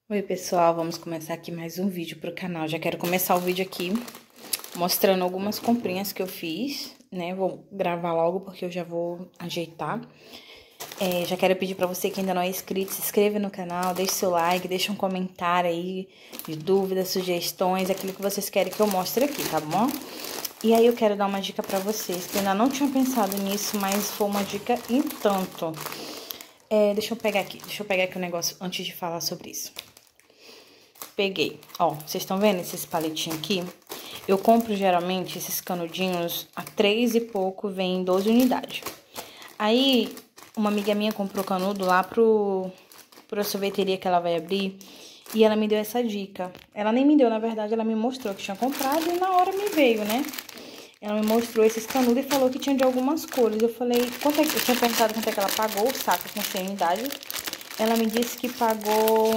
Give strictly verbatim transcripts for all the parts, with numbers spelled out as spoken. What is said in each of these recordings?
Oi pessoal, vamos começar aqui mais um vídeo pro canal. Já quero começar o vídeo aqui mostrando algumas comprinhas que eu fiz, né? Vou gravar logo porque eu já vou ajeitar. É, já quero pedir pra você que ainda não é inscrito, se inscreva no canal, deixe seu like, deixe um comentário aí de dúvidas, sugestões, aquilo que vocês querem que eu mostre aqui, tá bom? E aí eu quero dar uma dica pra vocês, que eu ainda não tinha pensado nisso, mas foi uma dica em tanto. É, deixa eu pegar aqui, deixa eu pegar aqui o negócio antes de falar sobre isso. Peguei, ó, vocês estão vendo esses palitinhos aqui? Eu compro geralmente esses canudinhos a três e pouco, vem em doze unidades. Aí, uma amiga minha comprou canudo lá pro, pro sorveteria que ela vai abrir e ela me deu essa dica. Ela nem me deu, na verdade, ela me mostrou que tinha comprado e na hora me veio, né? Ela me mostrou esses canudos e falou que tinha de algumas cores. Eu falei, quanto é que... Eu tinha perguntado quanto é que ela pagou o saco com cem unidades. Ela me disse que pagou...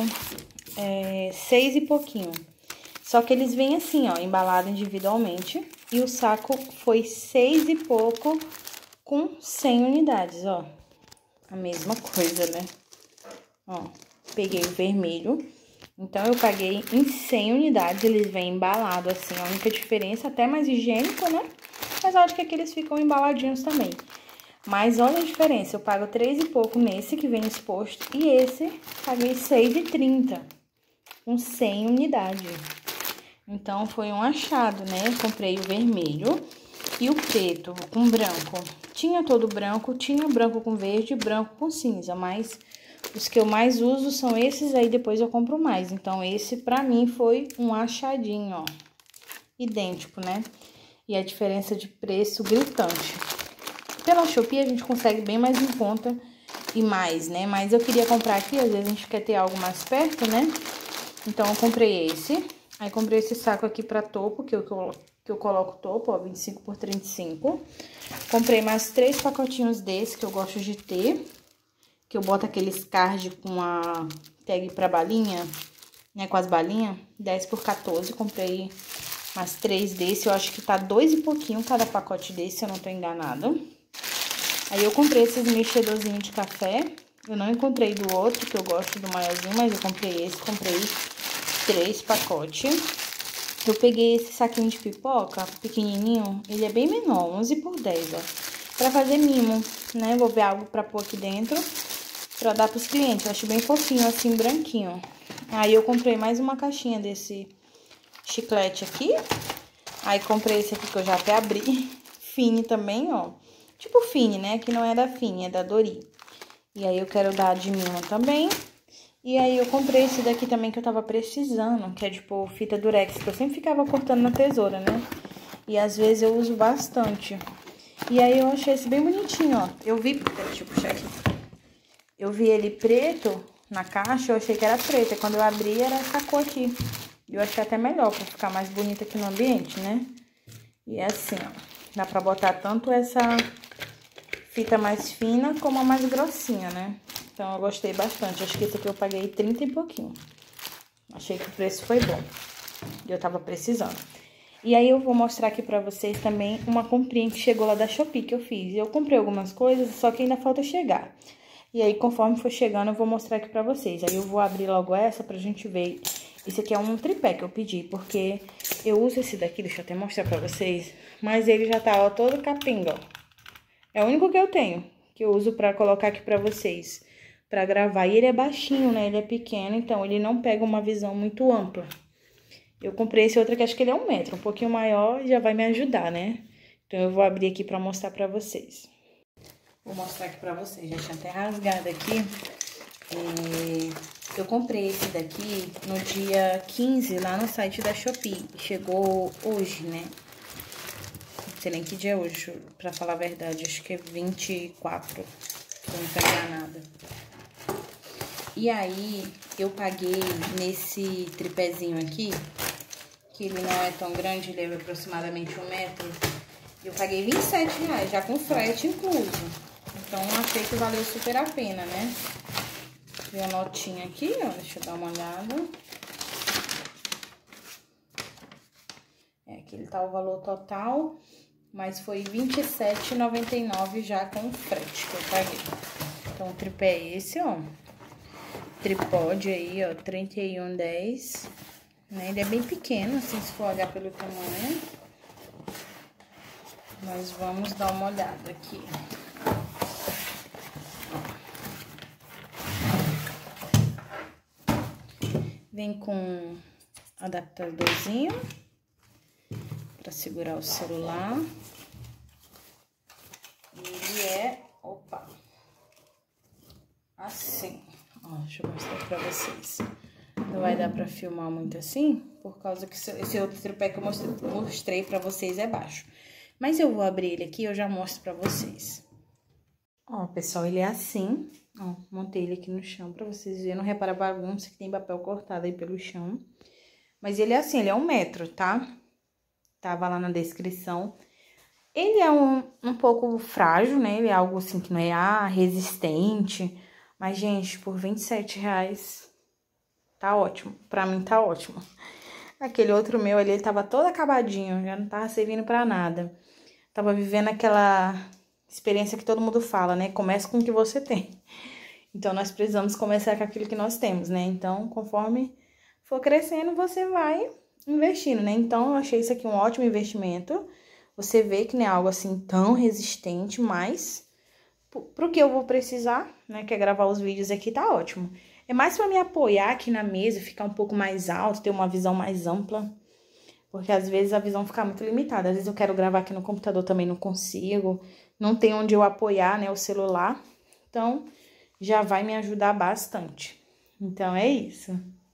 É, seis e pouquinho. Só que eles vêm assim, ó, embalado individualmente. E o saco foi seis e pouco com cem unidades, ó. A mesma coisa, né? Ó, peguei o vermelho. Então, eu paguei em cem unidades. Eles vêm embalados assim. A única diferença, até mais higiênico, né? Mas eu acho que aqui eles ficam embaladinhos também. Mas olha a diferença. Eu pago três e pouco nesse que vem exposto. E esse, paguei seis e trinta. Com cem unidades. Então, foi um achado, né? Comprei o vermelho e o preto com branco. Tinha todo branco, tinha branco com verde e branco com cinza, mas os que eu mais uso são esses, aí depois eu compro mais. Então, esse pra mim foi um achadinho, ó. Idêntico, né? E a diferença de preço gritante. Pela Shopee a gente consegue bem mais em conta e mais, né? Mas eu queria comprar aqui, às vezes a gente quer ter algo mais perto, né? Então, eu comprei esse. Aí, comprei esse saco aqui pra topo, que eu, que eu coloco topo, ó, vinte e cinco por trinta e cinco. Comprei mais três pacotinhos desse, que eu gosto de ter. Que eu boto aqueles card com a tag pra balinha, né, com as balinhas. dez por quatorze, comprei mais três desse. Eu acho que tá dois e pouquinho cada pacote desse, se eu não tô enganada. Aí, eu comprei esses mexedorzinhos de café. Eu não encontrei do outro, que eu gosto do maiorzinho, mas eu comprei esse, comprei três pacotes. Eu peguei esse saquinho de pipoca, pequenininho, ele é bem menor, onze por dez, ó. Pra fazer mimo, né? Vou ver algo pra pôr aqui dentro, pra dar pros clientes. Eu acho bem fofinho, assim, branquinho. Aí, eu comprei mais uma caixinha desse chiclete aqui. Aí, comprei esse aqui que eu já até abri. Fine também, ó. Tipo Fine, né? Que não é da Fine, é da Dori. E aí, eu quero dar de mimo também. E aí, eu comprei esse daqui também que eu tava precisando, que é, tipo, fita durex, que eu sempre ficava cortando na tesoura, né? E às vezes eu uso bastante. E aí, eu achei esse bem bonitinho, ó. Eu vi... Deixa eu puxar aqui. Eu vi ele preto na caixa, eu achei que era preto. E quando eu abri, era essa cor aqui. E eu achei até melhor, pra ficar mais bonita aqui no ambiente, né? E é assim, ó. Dá pra botar tanto essa fita mais fina como a mais grossinha, né? Então, eu gostei bastante. Acho que esse aqui eu paguei trinta e pouquinho. Achei que o preço foi bom. E eu tava precisando. E aí, eu vou mostrar aqui pra vocês também uma comprinha que chegou lá da Shopee que eu fiz. Eu comprei algumas coisas, só que ainda falta chegar. E aí, conforme for chegando, eu vou mostrar aqui pra vocês. Aí, eu vou abrir logo essa pra gente ver. Esse aqui é um tripé que eu pedi, porque eu uso esse daqui, deixa eu até mostrar pra vocês. Mas ele já tá, ó, todo capenga, ó. É o único que eu tenho, que eu uso pra colocar aqui pra vocês. Pra gravar. E ele é baixinho, né? Ele é pequeno, então ele não pega uma visão muito ampla. Eu comprei esse outro que acho que ele é um metro, um pouquinho maior, já vai me ajudar, né? Então, eu vou abrir aqui pra mostrar pra vocês. Vou mostrar aqui pra vocês, já tinha até rasgado aqui. É... Eu comprei esse daqui no dia quinze, lá no site da Shopee. Chegou hoje, né? Não sei nem que dia é hoje, pra falar a verdade, acho que é vinte e quatro, se eu não tô enganada. E aí, eu paguei nesse tripézinho aqui, que ele não é tão grande, ele é aproximadamente um metro. Eu paguei vinte e sete reais, já com frete incluso. Então, achei que valeu super a pena, né? Tem a notinha aqui, ó, deixa eu dar uma olhada. É, aqui ele tá o valor total, mas foi vinte e sete reais e noventa e nove centavos já com frete que eu paguei. Então, o tripé é esse, ó. tripode aí, ó, trinta e um dez, né? Ele é bem pequeno, assim, se for olhar pelo tamanho. Mas vamos dar uma olhada aqui. Vem com adaptadorzinho para segurar o celular. Ele é, opa, assim, ó, deixa eu mostrar pra vocês. Não vai dar pra filmar muito assim, por causa que esse outro tripé que eu mostrei, mostrei pra vocês é baixo. Mas eu vou abrir ele aqui e eu já mostro pra vocês. Ó, pessoal, ele é assim, ó, montei ele aqui no chão pra vocês verem. Não repara a bagunça que tem papel cortado aí pelo chão. Mas ele é assim, ele é um metro, tá? Tava lá na descrição. Ele é um, um pouco frágil, né? Ele é algo assim que não é ah, resistente. Mas, gente, por vinte e sete reais, tá ótimo. Pra mim, tá ótimo. Aquele outro meu ali, ele tava todo acabadinho, já não tava servindo pra nada. Tava vivendo aquela experiência que todo mundo fala, né? Começa com o que você tem. Então, nós precisamos começar com aquilo que nós temos, né? Então, conforme for crescendo, você vai investindo, né? Então, eu achei isso aqui um ótimo investimento. Você vê que não é algo assim tão resistente, mas pro que eu vou precisar, né? Que é gravar os vídeos aqui, tá ótimo. É mais pra me apoiar aqui na mesa, ficar um pouco mais alto, ter uma visão mais ampla. Porque às vezes a visão fica muito limitada. Às vezes eu quero gravar aqui no computador, também não consigo. Não tem onde eu apoiar, né, o celular. Então, já vai me ajudar bastante. Então, é isso.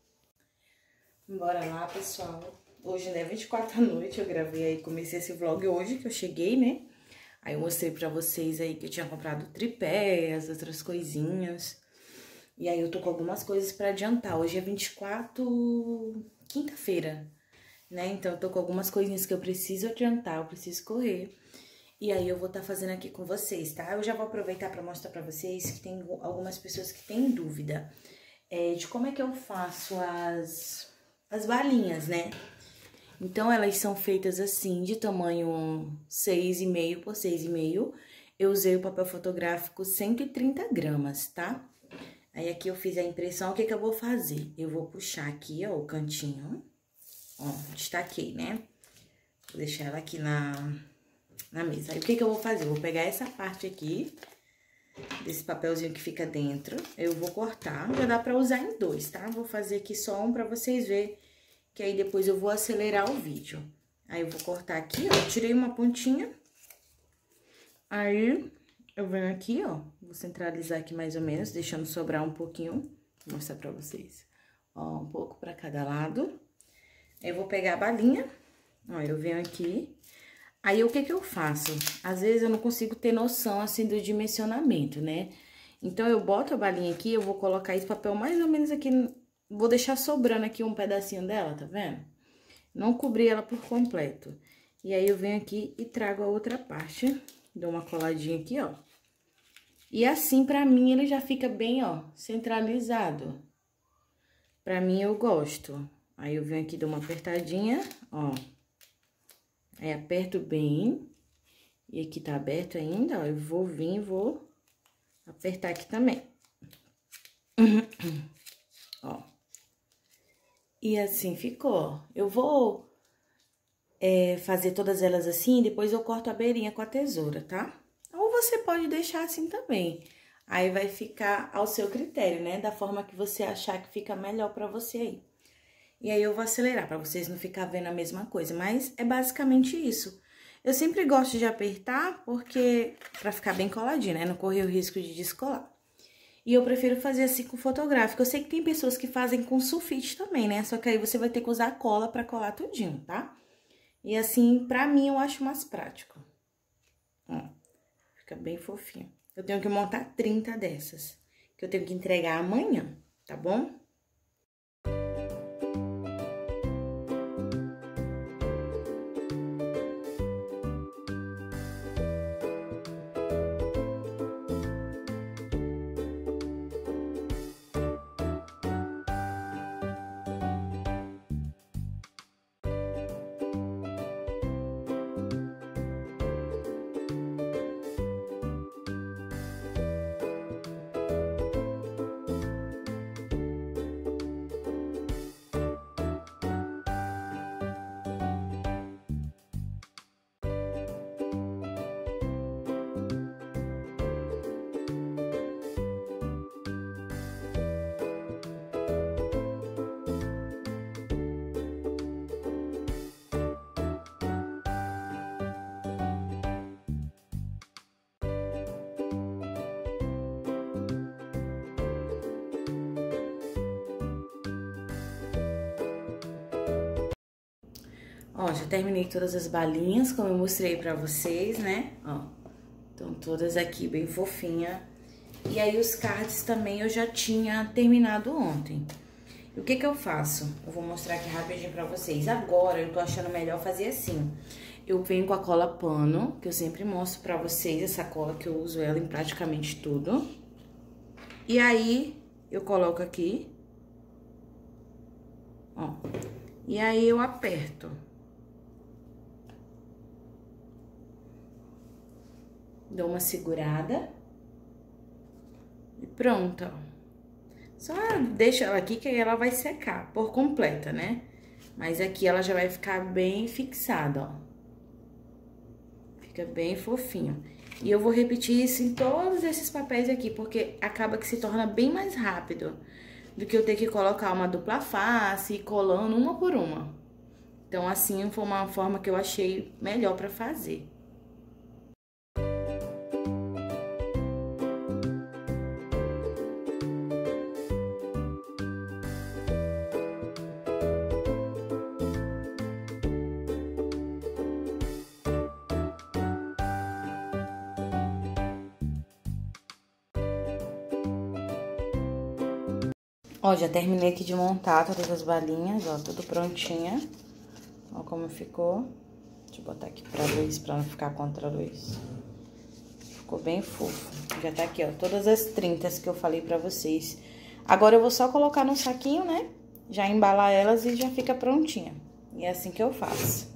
Bora lá, pessoal. Hoje, né, vinte e quatro da noite, eu gravei aí, comecei esse vlog hoje que eu cheguei, né? Aí eu mostrei pra vocês aí que eu tinha comprado tripé, as outras coisinhas. E aí eu tô com algumas coisas pra adiantar. Hoje é vinte e quatro, quinta-feira, né? Então eu tô com algumas coisinhas que eu preciso adiantar, eu preciso correr. E aí eu vou estar tá fazendo aqui com vocês, tá? Eu já vou aproveitar pra mostrar pra vocês que tem algumas pessoas que têm dúvida é, de como é que eu faço as, as balinhas, né? Então, elas são feitas assim, de tamanho seis e meio por seis e meio. Eu usei o papel fotográfico cento e trinta gramas, tá? Aí, aqui eu fiz a impressão, o que que eu vou fazer? Eu vou puxar aqui, ó, o cantinho. Ó, destaquei, né? Vou deixar ela aqui na, na mesa. Aí, o que que eu vou fazer? Eu vou pegar essa parte aqui, desse papelzinho que fica dentro. Eu vou cortar, já dá pra usar em dois, tá? Vou fazer aqui só um pra vocês verem. Que aí depois eu vou acelerar o vídeo. Aí eu vou cortar aqui, ó, tirei uma pontinha. Aí eu venho aqui, ó, vou centralizar aqui mais ou menos, deixando sobrar um pouquinho. Vou mostrar pra vocês. Ó, um pouco pra cada lado. Aí eu vou pegar a balinha, ó, eu venho aqui. Aí o que que eu faço? Às vezes eu não consigo ter noção, assim, do dimensionamento, né? Então eu boto a balinha aqui, eu vou colocar esse papel mais ou menos aqui. Vou deixar sobrando aqui um pedacinho dela, tá vendo? Não cobri ela por completo. E aí, eu venho aqui e trago a outra parte. Dou uma coladinha aqui, ó. E assim, pra mim, ele já fica bem, ó, centralizado. Pra mim, eu gosto. Aí, eu venho aqui, dou uma apertadinha, ó. Aí, aperto bem. E aqui tá aberto ainda, ó. Eu vou vir e vou apertar aqui também. Ó. E assim ficou. Eu vou é, fazer todas elas assim, depois eu corto a beirinha com a tesoura, tá? Ou você pode deixar assim também. Aí vai ficar ao seu critério, né? Da forma que você achar que fica melhor pra você aí. E aí eu vou acelerar pra vocês não ficar vendo a mesma coisa, mas é basicamente isso. Eu sempre gosto de apertar porque pra ficar bem coladinho, né? Não correr o risco de descolar. E eu prefiro fazer assim com fotográfico. Eu sei que tem pessoas que fazem com sulfite também, né? Só que aí você vai ter que usar cola pra colar tudinho, tá? E assim, pra mim, eu acho mais prático. Ó, fica bem fofinho. Eu tenho que montar trinta dessas, que eu tenho que entregar amanhã, tá bom? Ó, já terminei todas as balinhas, como eu mostrei pra vocês, né? Ó, estão todas aqui bem fofinha. E aí, os cards também eu já tinha terminado ontem. E o que que eu faço? Eu vou mostrar aqui rapidinho pra vocês. Agora, eu tô achando melhor fazer assim. Eu venho com a cola pano, que eu sempre mostro pra vocês, essa cola que eu uso ela em praticamente tudo. E aí, eu coloco aqui, ó, e aí eu aperto. Dou uma segurada. E pronto, ó. Só deixa ela aqui que aí ela vai secar por completa, né? Mas aqui ela já vai ficar bem fixada, ó. Fica bem fofinho. E eu vou repetir isso em todos esses papéis aqui, porque acaba que se torna bem mais rápido do que eu ter que colocar uma dupla face e colando uma por uma. Então, assim, foi uma forma que eu achei melhor pra fazer. Ó, já terminei aqui de montar todas as balinhas, ó, tudo prontinha. Ó como ficou. Deixa eu botar aqui pra luz, pra não ficar contra a luz. Ficou bem fofo. Já tá aqui, ó, todas as trinta que eu falei pra vocês. Agora eu vou só colocar no saquinho, né? Já embalar elas e já fica prontinha. E é assim que eu faço.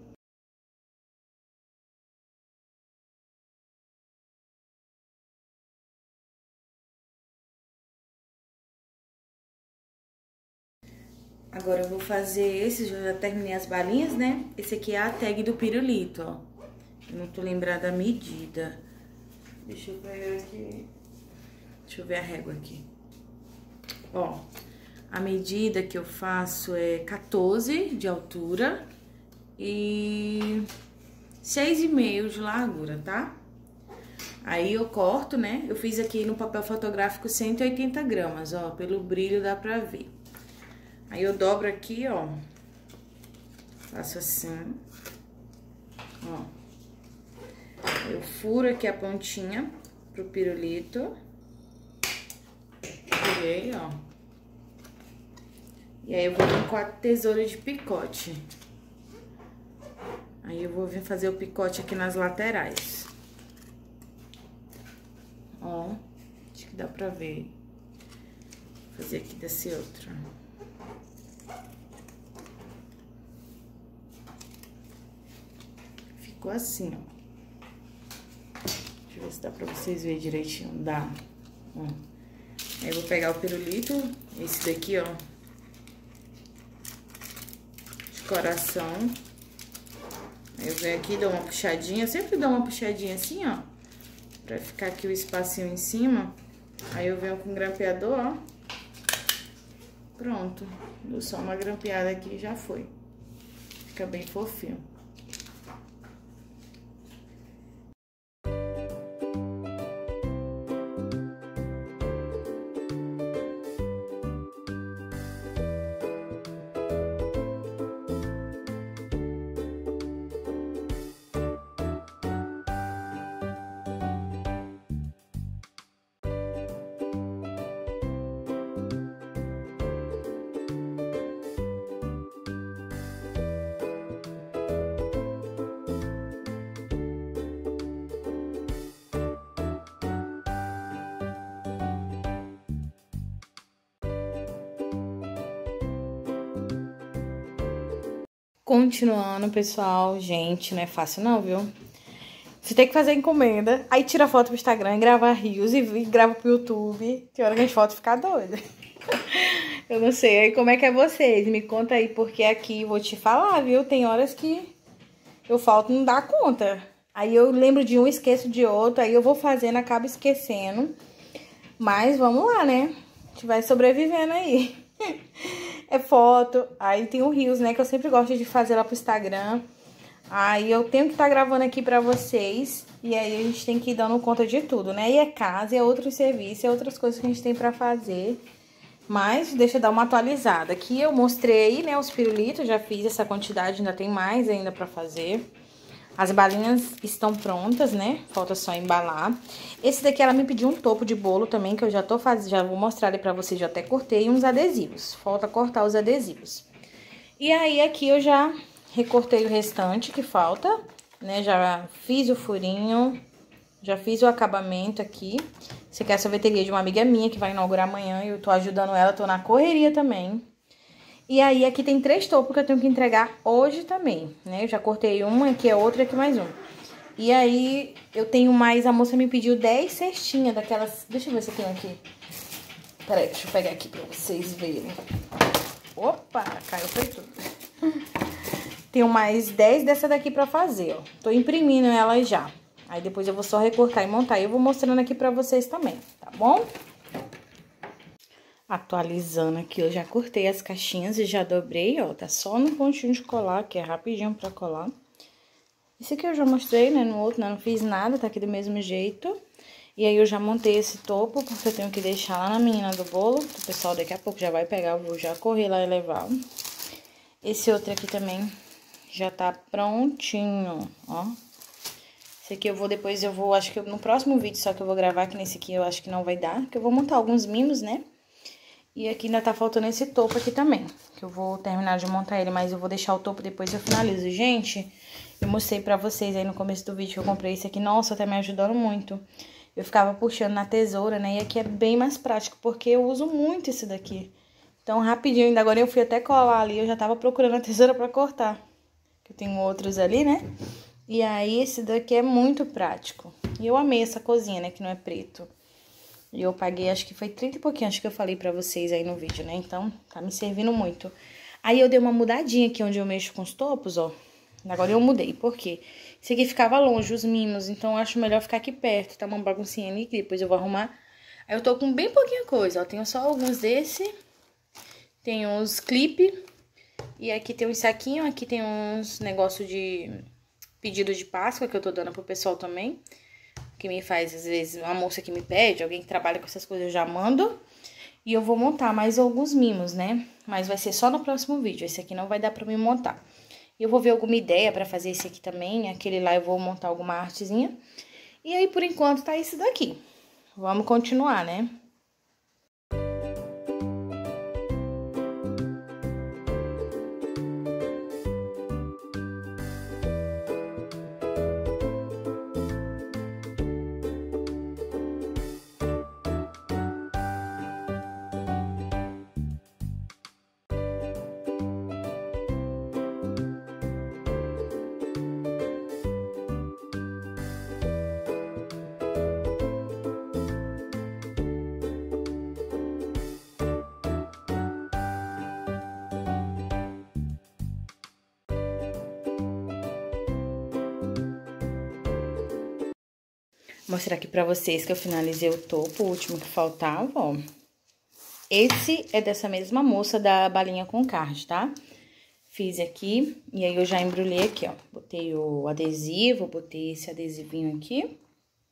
Agora eu vou fazer esse, eu já terminei as balinhas, né? Esse aqui é a tag do pirulito, ó. Eu não tô lembrada da medida. Deixa eu ver aqui. Deixa eu ver a régua aqui. Ó, a medida que eu faço é quatorze de altura e seis e meio de largura, tá? Aí eu corto, né? Eu fiz aqui no papel fotográfico cento e oitenta gramas, ó. Pelo brilho dá pra ver. Aí eu dobro aqui, ó. Faço assim. Ó. Eu furo aqui a pontinha pro pirulito. Furei, ó. E aí eu vou vir com a tesoura de picote. Aí eu vou vir fazer o picote aqui nas laterais. Ó. Acho que dá pra ver. Vou fazer aqui desse outro. Ficou assim, ó. Deixa eu ver se dá pra vocês verem direitinho. Dá. Ó. Aí eu vou pegar o pirulito, esse daqui, ó. De coração. Aí eu venho aqui, dou uma puxadinha. Eu sempre dou uma puxadinha assim, ó. Pra ficar aqui o espacinho em cima. Aí eu venho com o grampeador, ó. Pronto. Dou só uma grampeada aqui e já foi. Fica bem fofinho. Continuando, pessoal, gente, não é fácil não, viu? Você tem que fazer encomenda, aí tira foto pro Instagram, grava rios e, e grava pro YouTube. Tem hora que as fotos ficam doidas. Eu não sei aí como é que é vocês, me conta aí, porque aqui, vou te falar, viu? Tem horas que eu falto não dá conta. Aí eu lembro de um, esqueço de outro, aí eu vou fazendo, acabo esquecendo. Mas vamos lá, né? A gente vai sobrevivendo aí. É foto, aí tem o Reels, né, que eu sempre gosto de fazer lá pro Instagram. Aí eu tenho que estar tá gravando aqui pra vocês, e aí a gente tem que ir dando conta de tudo, né? E é casa, é outros serviços, é outras coisas que a gente tem pra fazer. Mas deixa eu dar uma atualizada. Aqui eu mostrei, né, os pirulitos, já fiz essa quantidade, ainda tem mais ainda pra fazer. As balinhas estão prontas, né? Falta só embalar. Esse daqui ela me pediu um topo de bolo também, que eu já tô fazendo, já vou mostrar ali pra vocês, já até cortei, e uns adesivos. Falta cortar os adesivos. E aí aqui eu já recortei o restante que falta, né? Já fiz o furinho, já fiz o acabamento aqui. Esse aqui é a sorveteria de uma amiga minha que vai inaugurar amanhã e eu tô ajudando ela, tô na correria também. E aí, aqui tem três topos que eu tenho que entregar hoje também, né? Eu já cortei uma, aqui é outra, aqui mais uma. E aí, eu tenho mais, a moça me pediu dez cestinhas daquelas... Deixa eu ver se eu tenho aqui. Peraí, deixa eu pegar aqui pra vocês verem. Opa, caiu foi tudo. Tenho mais dez dessa daqui pra fazer, ó. Tô imprimindo elas já. Aí depois eu vou só recortar e montar e eu vou mostrando aqui pra vocês também, tá bom? Atualizando aqui, eu já cortei as caixinhas e já dobrei, ó. Tá só no pontinho de colar, que é rapidinho pra colar. Esse aqui eu já mostrei, né, no outro, né, não fiz nada, tá aqui do mesmo jeito. E aí eu já montei esse topo, porque eu tenho que deixar lá na menina do bolo. O pessoal daqui a pouco já vai pegar, eu vou já correr lá e levar. Esse outro aqui também já tá prontinho, ó. Esse aqui eu vou depois, eu vou, acho que no próximo vídeo só que eu vou gravar, que nesse aqui eu acho que não vai dar. Porque eu vou montar alguns mimos, né? E aqui ainda tá faltando esse topo aqui também, que eu vou terminar de montar ele, mas eu vou deixar o topo depois eu finalizo. Gente, eu mostrei pra vocês aí no começo do vídeo que eu comprei esse aqui, nossa, tá me ajudando muito. Eu ficava puxando na tesoura, né, e aqui é bem mais prático, porque eu uso muito esse daqui. Então, rapidinho, ainda agora eu fui até colar ali, eu já tava procurando a tesoura pra cortar. Que eu tenho outros ali, né? E aí, esse daqui é muito prático. E eu amei essa cozinha, né, que não é preto. E eu paguei, acho que foi trinta e pouquinho, acho que eu falei pra vocês aí no vídeo, né? Então, tá me servindo muito. Aí, eu dei uma mudadinha aqui onde eu mexo com os topos, ó. Agora eu mudei, por quê? Esse aqui ficava longe, os mimos, então eu acho melhor ficar aqui perto. Tá uma baguncinha ali, que depois eu vou arrumar. Aí, eu tô com bem pouquinha coisa, ó. Tenho só alguns desse. Tem uns clipe. E aqui tem uns saquinhos, aqui tem uns negócio de pedido de Páscoa que eu tô dando pro pessoal também. Que me faz, às vezes, uma moça que me pede, alguém que trabalha com essas coisas, eu já mando. E eu vou montar mais alguns mimos, né? Mas vai ser só no próximo vídeo, esse aqui não vai dar pra mim montar. Eu vou ver alguma ideia pra fazer esse aqui também, aquele lá eu vou montar alguma artezinha. E aí, por enquanto, tá esse daqui. Vamos continuar, né? Vou mostrar aqui pra vocês que eu finalizei o topo, o último que faltava, ó. Esse é dessa mesma moça da balinha com card, tá? Fiz aqui, e aí eu já embrulhei aqui, ó. Botei o adesivo, botei esse adesivinho aqui.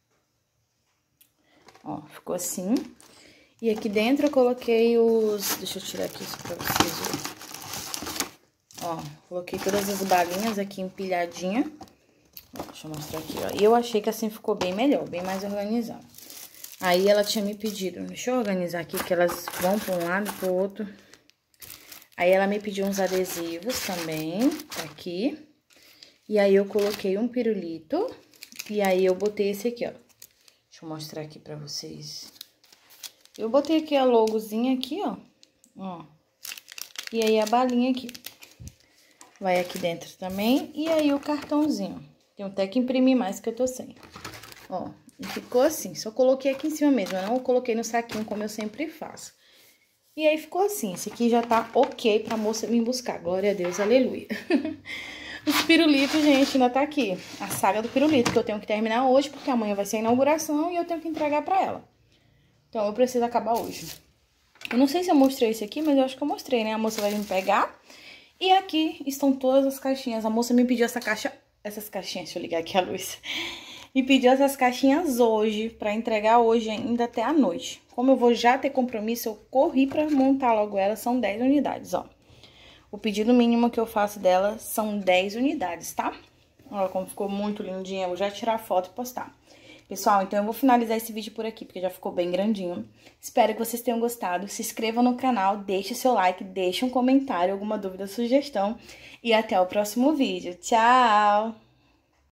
Ó, ficou assim. E aqui dentro eu coloquei os... Deixa eu tirar aqui isso pra vocês verem. Ó, coloquei todas as balinhas aqui empilhadinha. Deixa eu mostrar aqui, ó. E eu achei que assim ficou bem melhor, bem mais organizado. Aí ela tinha me pedido, deixa eu organizar aqui, que elas vão para um lado e pro outro. Aí ela me pediu uns adesivos também, aqui. E aí eu coloquei um pirulito. E aí eu botei esse aqui, ó. Deixa eu mostrar aqui pra vocês. Eu botei aqui a logozinha aqui, ó. Ó. E aí a balinha aqui. Vai aqui dentro também. E aí o cartãozinho. Tenho até que imprimir mais que eu tô sem. Ó, e ficou assim. Só coloquei aqui em cima mesmo. Eu não coloquei no saquinho como eu sempre faço. E aí ficou assim. Esse aqui já tá ok pra moça vir buscar. Glória a Deus, aleluia. Os pirulitos, gente, ainda tá aqui. A saga do pirulito, que eu tenho que terminar hoje, porque amanhã vai ser a inauguração e eu tenho que entregar pra ela. Então, eu preciso acabar hoje. Eu não sei se eu mostrei esse aqui, mas eu acho que eu mostrei, né? A moça vai vir pegar. E aqui estão todas as caixinhas. A moça me pediu essa caixa... Essas caixinhas, deixa eu ligar aqui a luz. e pediu essas caixinhas hoje, pra entregar hoje ainda até a noite. Como eu vou já ter compromisso, eu corri pra montar logo ela, são dez unidades, ó. O pedido mínimo que eu faço dela são dez unidades, tá? Olha como ficou muito lindinha, eu vou já tirar foto e postar. Pessoal, então eu vou finalizar esse vídeo por aqui, porque já ficou bem grandinho. Espero que vocês tenham gostado. Se inscrevam no canal, deixe seu like, deixe um comentário, alguma dúvida, sugestão. E até o próximo vídeo. Tchau!